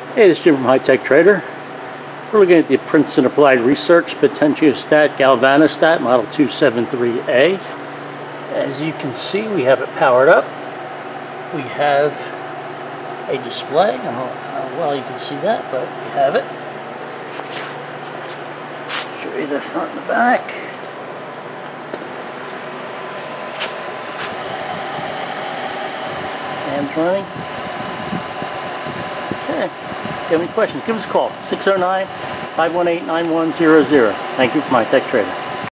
Hey, this is Jim from High Tech Trader. We're looking at the Princeton Applied Research Potentiostat Galvanostat Model 273A. As you can see, we have it powered up. We have a display. I don't know how well you can see that, but we have it. Show you the front and the back. Fans running. Okay. If you have any questions, give us a call. 609-518-9100. Thank you from High Tech Trader.